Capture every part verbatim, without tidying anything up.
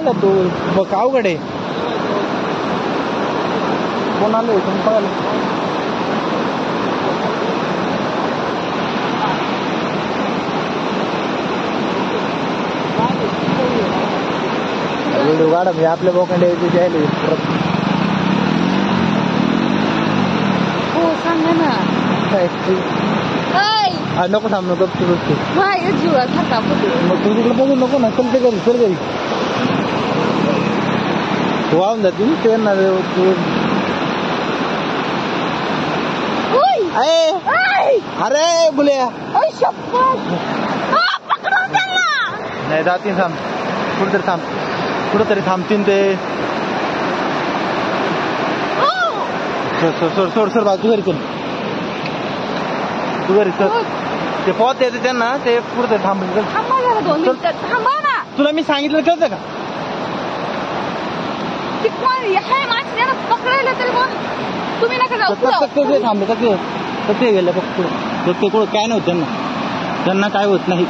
का तू बघ अवघड आहे. कोण आलं तुम्ही बघायला? व्हिडिओ काढा म्हणजे आपल्या बोकांडे द्यायला. हो सांगा ना. हा नको थांब नको तू बसते. माझ्या जीवात हाता फुटू. मग तू तिकडे बघू नको ना. चल ते घरी चल घरी. तू वाहून जाते ना ते ना. अरे बुल्या नाही जातील थांब कुठेतरी थांब कुठेतरी थांबतील ते. सोड सोड सोड सोड बाजू तू घरी चल तू घरी चल. ते पोहत येते त्यांना ते कुठेतरी थांबून थांबा ना. तुला मी सांगितलं कळतं का? पकडायला तरी मग तुम्ही नका जाऊ. थांबले तर ते गेलं बघ पुढे ते कुठं काय नव्हतं त्यांना त्यांना काय होत नाही.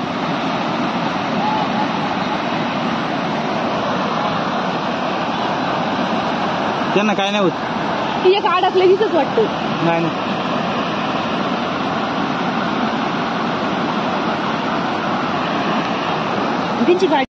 त्यांना काय नाही होत. ती एक अडकलं हिच वाटतं. नाही नाही त्यांची गाडी